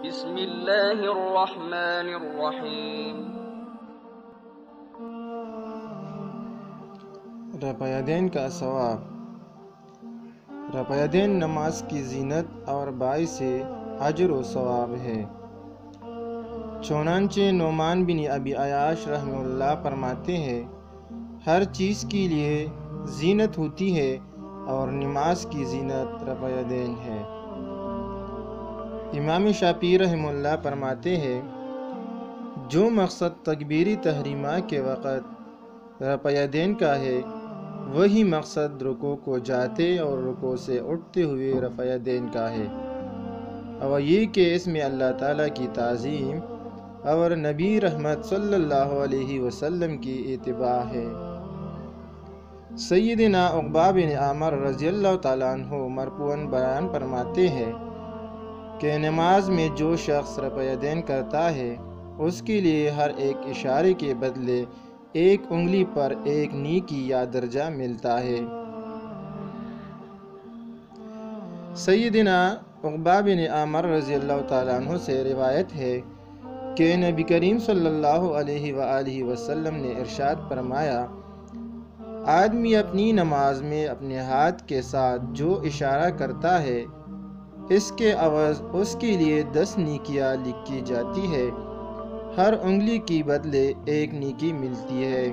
بسم اللہ الرحمن الرحیم۔ رفع کا ثواب۔ رفع نماز کی زینت اور باعث اجر و ثواب ہے۔ چنانچہ نعمان بن ابی عیاش رحمہ اللہ فرماتے ہیں، ہر چیز کے لیے زینت ہوتی ہے اور نماز کی زینت رفع ہے۔ امام شافعی رحمہ اللہ فرماتے ہیں، جو مقصد تکبیری تحریمہ کے وقت رفع کا ہے، وہی مقصد رکوع کو جاتے اور رکوع سے اٹھتے ہوئے رفع کا ہے، اور یہ کہ اس میں اللہ تعالیٰ کی تعظیم اور نبی رحمت صلی اللہ علیہ وسلم کی اتباع ہے۔ سیدنا عقبہ بن عامر رضی اللہ تعالیٰ عنہ مرفوعاً بیان فرماتے ہیں کہ نماز میں جو شخص رفع کرتا ہے، اس کے لیے ہر ایک اشارے کے بدلے ایک انگلی پر ایک نیکی یا درجہ ملتا ہے۔ سیدنا عقبہ بن عامر رضی اللہ تعالیٰ عنہ سے روایت ہے کہ نبی کریم صلی اللہ علیہ وآلہ وسلم نے ارشاد فرمایا، آدمی اپنی نماز میں اپنے ہاتھ کے ساتھ جو اشارہ کرتا ہے، اس کے عوض اس کے لیے 10 نیکیاں لکھی جاتی ہے، ہر انگلی کی بدلے ایک نیکی ملتی ہے۔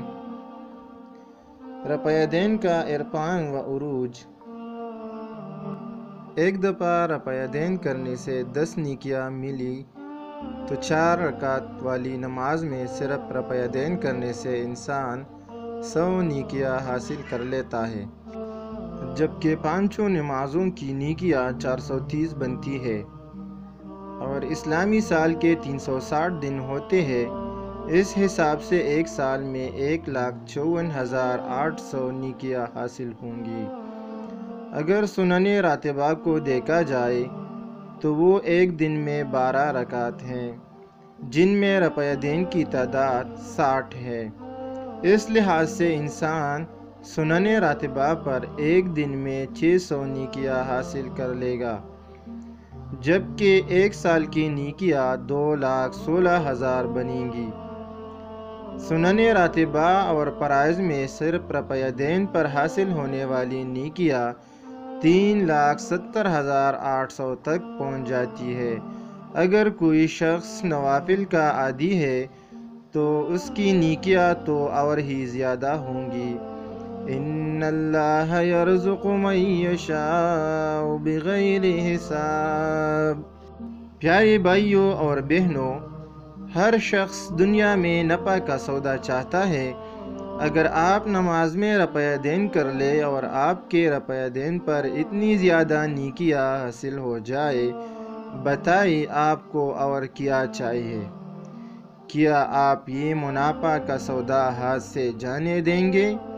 رفع کا عرفان و عروج۔ ایک دفعہ رفع کرنے سے 10 نیکیاں ملی تو 4 رکعت والی نماز میں صرف رفع کرنے سے انسان 100 نیکیاں حاصل کر لیتا ہے، جبکہ 5 نمازوں کی نیکیاں 430 بنتی ہے، اور اسلامی سال کے 360 دن ہوتے ہیں۔ اس حساب سے ایک سال میں 1,54,800 نیکیاں حاصل ہوں گی۔ اگر سنن راتبہ کو دیکھا جائے تو وہ ایک دن میں 12 رکعت ہیں، جن میں رفع کی تعداد 60 ہے۔ اس لحاظ سے انسان سنن راتبہ پر ایک دن میں 600 نیکیاں حاصل کر لے گا، جبکہ ایک سال کی نیکیاں 2,16,000 بنیں گی۔ سنن راتبہ اور فرائض میں صرف رفع پر حاصل ہونے والی نیکیاں 3,70,800 تک پہنچ جاتی ہے۔ اگر کوئی شخص نوافل کا عادی ہے تو اس کی نیکیاں تو اور ہی زیادہ ہوں گی۔ ان اللہ یرزق من یشاء بغیر حساب۔ پیارے بھائیوں اور بہنوں، ہر شخص دنیا میں نفع کا سودا چاہتا ہے۔ اگر آپ نماز میں رفع کر لے اور آپ کے رفع پر اتنی زیادہ نیکیاں حاصل ہو جائے، بتائیے آپ کو اور کیا چاہیے؟ کیا آپ یہ منافع کا سودا ہاتھ سے جانے دیں گے؟